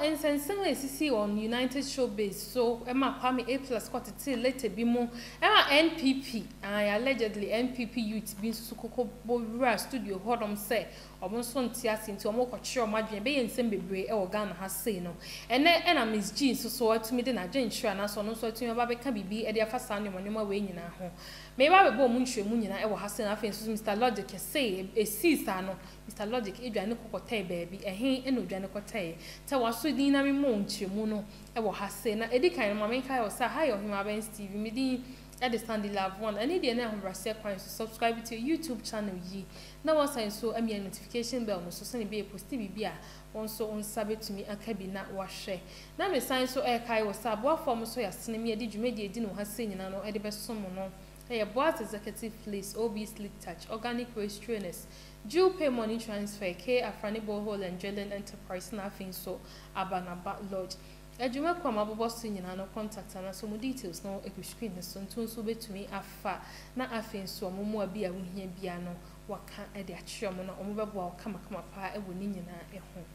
insensibly CC on United Showbiz. So Emma Kwame A+ got it later bimo. Emma NPP, I allegedly NPP youth being Sukoko Bora studio Hodom say almost one tias into a more sure margin be in Sembe or Ghana has say no. And then I Miss Jean so to me then I didn't sure and I saw no so to me about can be at their first son when you are weighing in our home. Maybe I will munch munina ever has enough Mr. Logic say a sister no Mr. Logic Adrian Cocote baby a he and Udrian Cote. Tell us so dinner munch muno ever has say na Edika and Mamma or say hi or him against TV midi at the Sunday love one. I need the name of Russia to subscribe to your YouTube channel ye. Now was I so a notification bell no so send be a post TV also on Sabbath to me a cabinet wash. Now me sign so air kai was a boy form so as cinema did you made a dinner has seen and no best someone. A boss executive place, OB Slick Touch, organic waste trainers, due pay money transfer, K Afrani Borehole and Drilling Enterprise, nothing so Abanaba Lodge. A Juma come up boss in no contact and some details no a screen the son to be to me afar, not a fin so more be a win here piano, what can't a chairman or mobile come up a winning a home.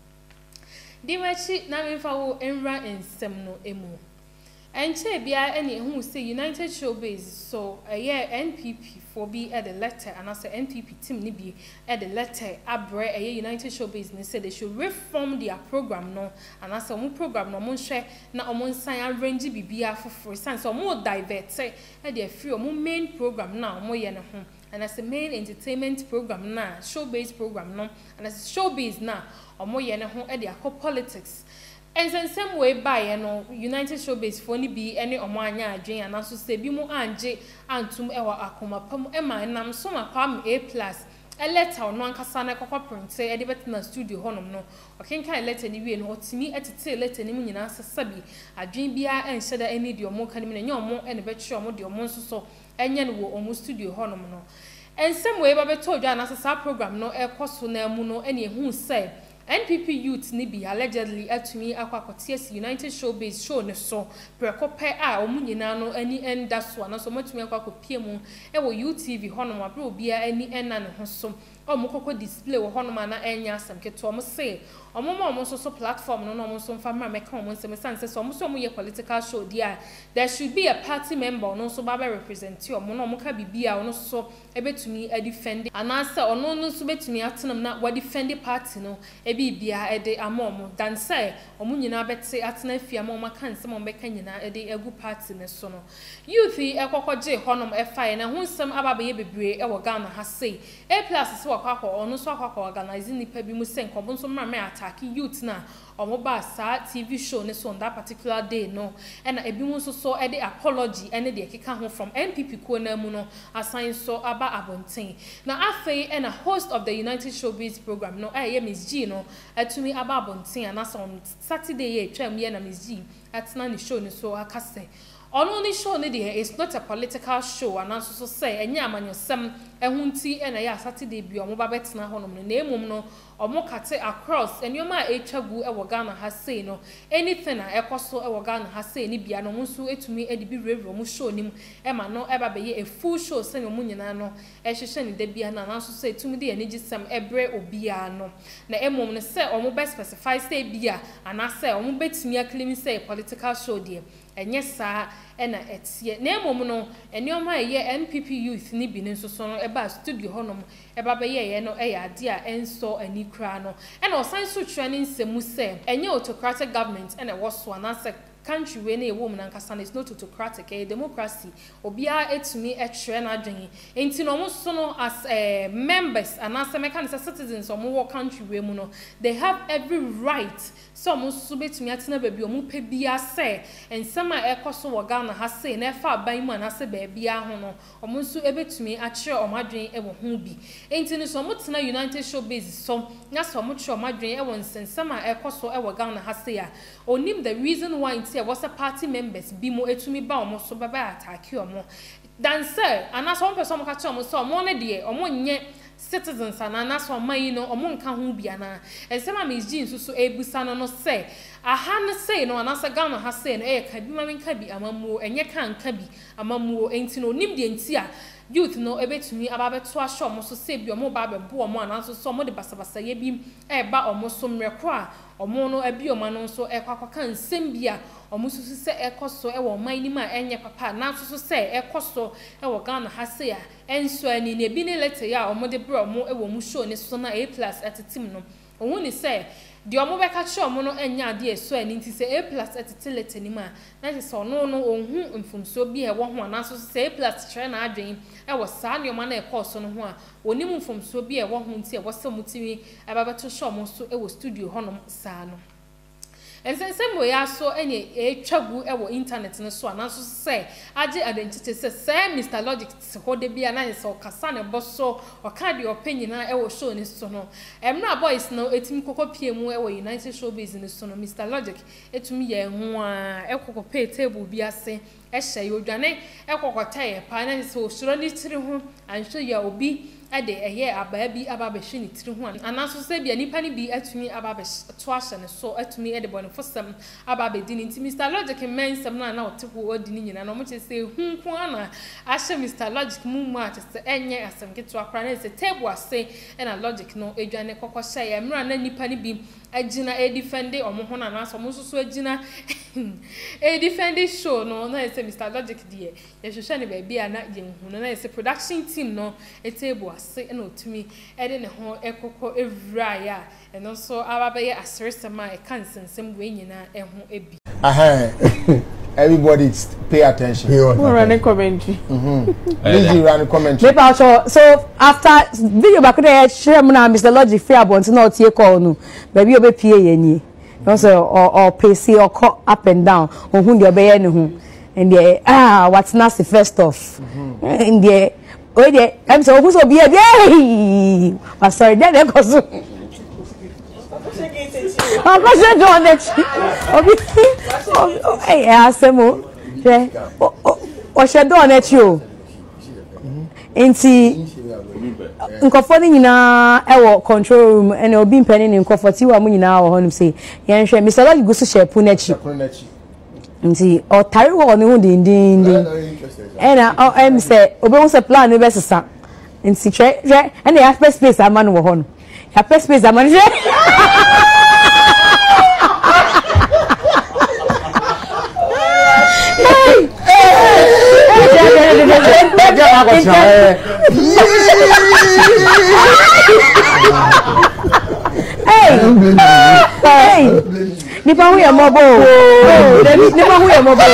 Dimachi, now if I will enra in semno emo. And bia any who say United Showbiz so a year NPP for be at the letter and as a NPP team ni be at the letter abre a United Showbiz ni said they should reform their program no and as a mo program no mo share na omo nsan range bibia for sense so mo divert say e dey free omo main program na omo ye ne ho and as a main entertainment program na showbiz program no and as showbiz na omo ye ne ho e dey akọ politics. And in some way by United Showbiz for be any omanya adwen and also say bi mu anje antum ewa akoma pam ema nam so makwam A+ a letter no ankasa na kokko print say e de betina studio honom no okenkan letter ni wie no otimi etete letter ni mu nyina sasabi adwen bia enhye da eni de omo kan mi na nyomo ene be kye omo de omo nso enye no wo omo studio honom no and some way ba be told you na sasa program no e koso na mu no ene ehu say NPP youth ni be allegedly atumi akwakoties United Showbiz show ne so prekope a omunyina no ani enda so na so matumi akwakopie mu e wo UTV hono abre obi a ani enna ne ho so omukoko display wo hono ma na enya asam keto omo say omo so platform no omo so mfa mra meka omo nsem sanse so omo so omo ye political show dia there should be a party member no so baba represent omo no omo ka bibia ono so ebetumi a defend anasa ono no so betumi atenam na wa defend party no bibia ede amom dan say omunyina bete atena afia ma maka nsem ombeka nyina ede egu party ne so no youth ekokoje honom efae na hunsem ababaye bebre e wo Ghana ha sei A+ so akwa ono so akwa organize nipa bi mu senko so mra me attack youth na omoba sa TV show ne so on that particular day no and ebi mu so ede apology ene de keka ho from NPP ko na mu no assign so aba abonten na afei and a host of the United Showbiz program no Miss G no atumi aba abonten and on Saturday ye twam ye na Miss G atena ni show ni so akase only show ni dey is not a political show and also say enya amanyosem ehunti na ya Saturday bi omo ba betena honom no na emum no omo kate across enyoma etwagu e wo Ghana ha say no anything na ekoso e wo Ghana ha say ni bia no nso etumi edibi review mo show nim e ma no e ba be ye a full show say no munyina no e hwehwe ni da bia na nso say etumi de energy sem ebre obia no na emum no say omo be specify say bia ana say omo betumi aclaim say political show there enye saa ena etie na emom no enioma ye NPP youth ni bi nso so no eba studio honom eba be ye no e ya ade a enso ani kra no ena osan so training nsemu se enye autocratic government ena woso anase country we na e wom na nkasa na is not autocratic a democracy obia etumi ehwe na adwen enti no mo so no as members anase mechanical citizens omo wo country we mu no they have every right so mo so betumi atena ba bi omo pe bia se ensema ekoso wo Ghana ha se na efa aban mu anase ba bia ho no omo so ebetumi akire omadwen e wo ho bi enti no so mo tena United Showbiz so na so mo kire omadwen e wo nsensema ekoso e wo Ghana ha se ya onim the reason why was a party members bimo etumi ba omo so baba attack omo dan say ana so person ka che omo so omo ne de omo nye citizens ana so man no omo nka ho bia na esema Miss Jean so ebusa no say aha ne say no ana sa Ghana ha say no e ka bi ma nka bi amamuo enye ka nka bi amamuo enti no nim de enti a youth no ebetumi ababeto ahwe omo so se bi omo ba bebo omo ananso so omo de basabasa ye bi ba omo so mreko a omo no abi omo no so ekwakwaka nsem bi a omo susu se ekoso wo man ni ma enye papa nanso so se ekoso wo Ghana ha se a enso ani ne bi ne letter ya omo de bro omo wo mu show ne so na A+ atitim no ohun ni se di omo be ka che omo no enya ade eso ani nti se A+ atitelete ni ma na se so no ohun mfumso bi e wo ho ananso se A+ kire na adwen e wo saa ne omo na e course no ho a oni mfumso bi e wo ho nti e wo se mutimi ababeto show omo so e wo studio honom saa no ensensem we aso ene etwagu e wo internet no so ananso se age identity se Mr Logic ho de bia na se okasa ne boso oka de opanyina e wo show ni so no emra boys no etim kokopie mu e wo United Showbiz ni so no Mr Logic etumi ye ho a e kokopie table bi ase e hye odwane e kokota ye pa na se osuro ni tiri ho anhwe ya obi ade eye ababi ababehwe ni tiri ho anaso se bia nipa ni bi atumi ababe to ahye ne so atumi ede bone fosam ababedi ni nti Mr Logic mensam na otepo odi ni nyina no mo chese hunku ana ahye Mr Logic mu a chese enye asem keto akra na se table ase na Logic no edwane kokosha ye mra na nipa ni bi agina e defend omo ho na so mo so agina e defend show no na se Mr Logic die ye hwehwe ne ba bia na ye hu no na se production team no e table ase na otumi e de ne ho ekoko evra ya eno so ababe aseresema e kan sensem we nyina e ho ebi everybody pay attention. Running commentary. Busy running commentary. So after video back there, share mo na Mr Logic fair bon na o tie call no. Baby obe pie ye ni. No so or pace or cut up and down. Ohun de obe ne ho. And the what's not the first off. And the oh the I'm so who's obi e. I'm sorry there cause I'm going to do it. Hey, Asemo. O she do on it you. Enti nkofo ni nyina e wo control room and obi mpani ni nkofo ti wa mu nyina wo honom say yen hwe Mr Logic go so shepu na chi. Nti o tare wo ne hu din ena o em say obi hu say plan be sesa. Nti hwe ena ya space amanu wo hono. Ya space amanu hwe. Hey, nipa hu ya mobo. Nipa hu ya mobo.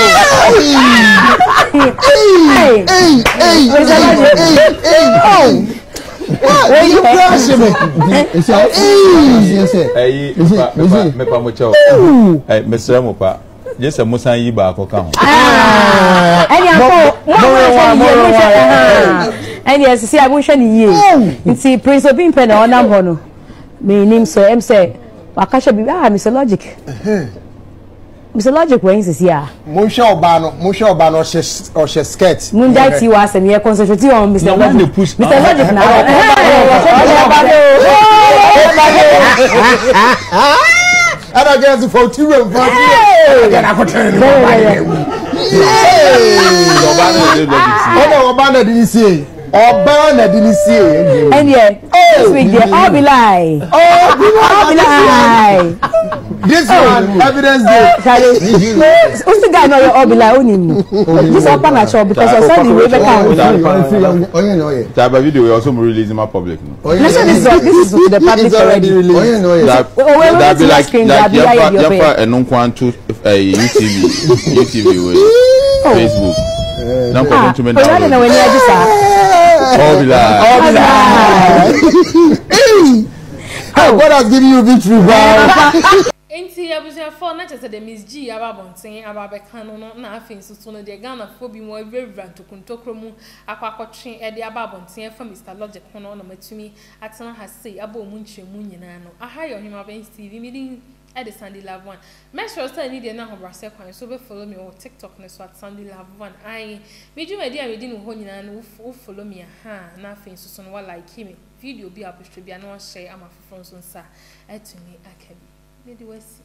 Hey, you crash me. Hey, me pa mo chao. Hey, Mr. Mopa. Just a musan yi ba ko kan. Any and yes, see, I wish any year. Nti Prince Obin pen na onam ho no. Me nim so em say wakasha bi Mr Logic. Mr Logic when is here. Mo hwe oba no o she skirt. Mun dai ti wa asem ye concentrate on Mr Logic. Mr Logic na. I don't get to for two and for three. I got to turn didn't see. Obana didn't see. And yet, this week they all be lie. All be lie. This one, evidence day. Who's the guy know you all be lie on him? This open a show because I saw the way back. That video we also releasing my public. Listen, this is to the public already. That be like Yapa and non-quantum UTV Facebook. Now come to me now. I don't know when you are all be God has given you victory. Enti abusia for na chese de Miss G ababonten ababeka no na afin so no de Ghana fo bi mo evra tokuntokro mu akwakotwe e de ababonten fa Mr Logic no na matumi atena ha sei aba omu nchemu nyina no aha yo hima ben TV mi at the Sunday Love One. Make sure say need na ho brase kwan so be follow me on TikTok na so at Sunday Love One. I me dwuma dia me di no ho nyina no follow me aha na afin so no like me video bi abostwe bia na share ama fofo so nsa atumi akabi. Me di wasi